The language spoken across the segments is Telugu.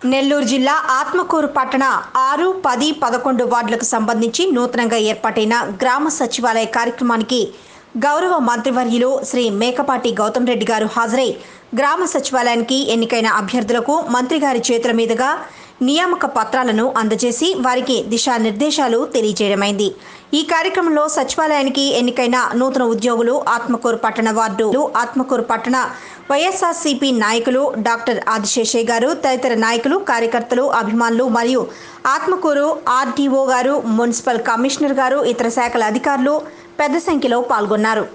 నెల్లూరు జిల్లా ఆత్మకూరు పట్టణ 6, 10, 11 వార్డులకు సంబంధించి నూతనంగా ఏర్పాటైన గ్రామ సచివాలయ కార్యక్రమానికి గౌరవ మంత్రివర్యులు శ్రీ మేకపాటి గౌతమ్ రెడ్డి గారు హాజరై గ్రామ సచివాలయానికి ఎన్నికైన అభ్యర్థులకు మంత్రి గారి చేతుల మీదుగా నియామక పత్రాలను అందజేసి వారికి దిశానిర్దేశాలు తెలియజేయడమైంది। ఈ కార్యక్రమంలో సచివాలయానికి ఎన్నికైన నూతన ఉద్యోగులు ఆత్మకూరు పట్టణ వార్డు ఆత్మకూరు పట్టణ వైఎస్ఆర్సీపీ నాయకులు డాక్టర్ ఆదిశేషయ్య గారు తదితర నాయకులు కార్యకర్తలు అభిమానులు మరియు ఆత్మకూరు ఆర్డీఓ గారు మున్సిపల్ కమిషనర్ గారు ఇతర శాఖల అధికారులు పెద్ద సంఖ్యలో పాల్గొన్నారు।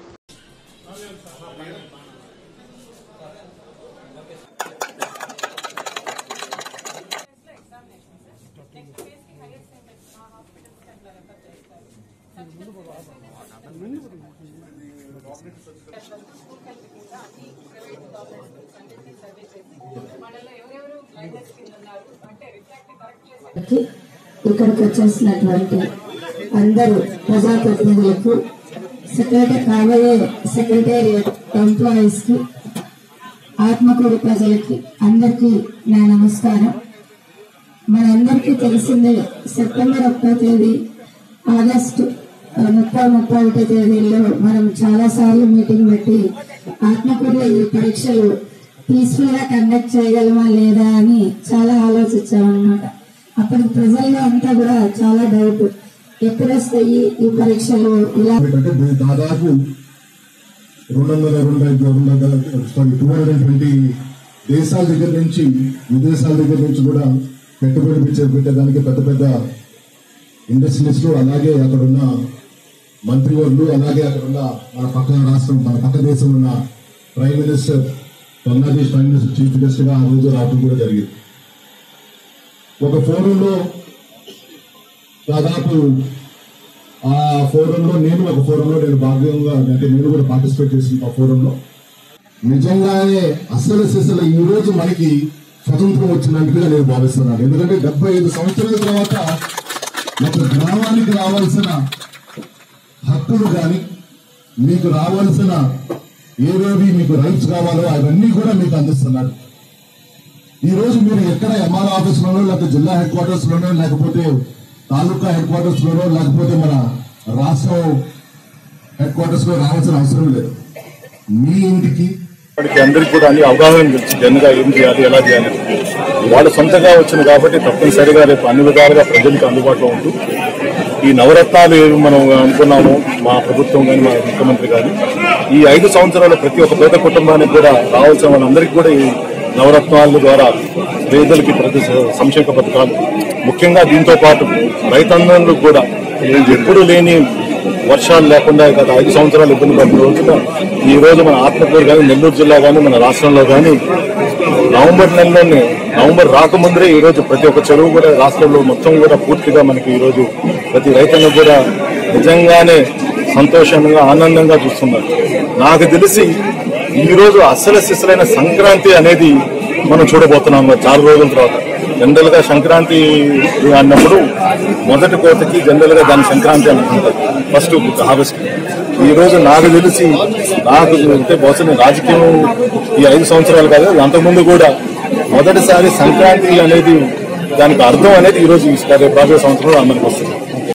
ఇక్కడికి వచ్చేసినటువంటి అందరూ ప్రజాప్రతినిధులకు కాబోయే సెక్రటేరియట్ ఎంప్లాయీస్ కి ఆత్మకూరు ప్రజలకి అందరికీ నా నమస్కారం। మనందరికీ తెలిసిందే సెప్టెంబర్ 1వ తేదీ ఆగస్టు 30-31 తేదీల్లో మనం చాలా సార్లు మీటింగ్ పెట్టి ఆత్మకూరులో ఈ పరీక్షలు పీస్ఫుల్ గా కండక్ట్ చేయగలమా లేదా అని చాలా ఆలోచించామన్నమాట। అప్పుడు ప్రజల్లో అంతా కూడా చాలా డౌట్ ఎప్పుడు వస్తాయి ఈ పరీక్షలు ఇలా దాదాపు 220 దేశాల దగ్గర నుంచి విదేశాల దగ్గర నుంచి కూడా పెట్టుబడి పెట్టేదానికి పెద్ద పెద్ద ఇండస్ట్రియలిస్టులు అలాగే అక్కడ ఉన్న మంత్రివర్యులు అలాగే అక్కడ ఉన్న మన పక్క రాష్ట్రం మన పక్క దేశంలో ఉన్న prime minister Bangladesh prime minister chief guest గా ఆ రోజు రావడం కూడా జరిగింది। ఒక ఫోరంలో దాదాపు ఆ ఫోరంలో నేను భాగంగా అంటే నేను కూడా పార్టిసిపేట్ చేసిన ఆ ఫోరంలో నిజంగానే అసలు ఈ రోజు మనకి స్వతంత్రం వచ్చినట్టుగా నేను భావిస్తున్నాను। ఎందుకంటే 75 సంవత్సరాల తర్వాత ఒక గ్రామానికి రావాల్సిన హక్కులు కానీ మీకు రావాల్సిన ఏవేవి మీకు రైట్స్ కావాలో అవన్నీ కూడా మీకు అందిస్తున్నారు। ఈ రోజు మీరు ఎక్కడ ఎంఆర్ ఆఫీస్ లోనో లేకపోతే జిల్లా హెడ్ క్వార్టర్స్ లోనో లేకపోతే తాలూకా హెడ్ క్వార్టర్స్ లోనో లేకపోతే మన రాష్ట్రం హెడ్ క్వార్టర్స్ లో రావాల్సిన అవసరం లేదు। మీ ఇంటికి అందరికి కూడా అన్ని అవగాహన తెలుసు జనగా ఏం చేయాలి ఎలా చేయాలి వాళ్ళు సొంతంగా వచ్చింది కాబట్టి తప్పనిసరిగా రేపు అన్ని విధాలుగా ప్రజలకు అందుబాటులో ఉంటూ ఈ నవరత్నాలు ఏవి మనం అనుకున్నామో మా ప్రభుత్వం కానీ మా ముఖ్యమంత్రి కానీ ఈ 5 సంవత్సరాలు ప్రతి ఒక్క పేద కుటుంబానికి కూడా రావాల్సిన వాళ్ళందరికీ కూడా ఈ నవరత్నాల ద్వారా పేదలకి ప్రతి సంక్షేమ పథకాలు ముఖ్యంగా దీంతో పాటు రైతాంగాలకు కూడా ఎప్పుడు లేని వర్షాలు లేకుండా గత 5 సంవత్సరాలు ఇబ్బంది పడిన రోజున ఈ రోజు మన ఆత్మకూరు కానీ నెల్లూరు జిల్లా కానీ మన రాష్ట్రంలో కానీ నవంబర్ నెలలోనే నవంబర్ రాకముందే ఈ రోజు ప్రతి ఒక్క చెరువు కూడా రాష్ట్రంలో మొత్తం కూడా పూర్తిగా మనకి ఈ రోజు ప్రతి రైతాంగం కూడా నిజంగానే సంతోషంగా ఆనందంగా చూస్తున్నారు। నాకు తెలిసి ఈ రోజు అసలు సిసలైన సంక్రాంతి అనేది మనం చూడబోతున్నాం చాలా రోజుల తర్వాత। జనరల్ గా సంక్రాంతి అన్నప్పుడు మొదటి కోతకి జనరల్ గా దాని సంక్రాంతి అనుకుంటారు ఫస్ట్ హార్వెస్ట్। ఈ రోజు నాకు తెలిసి నాకు అంటే బహుశా రాజకీయం ఈ 5 సంవత్సరాలు కాదు అంతకుముందు కూడా మొదటిసారి సంక్రాంతి అనేది దానికి అర్థం అనేది ఈ రోజు రేపు 5 సంవత్సరాలు అమలుకి వస్తుంది।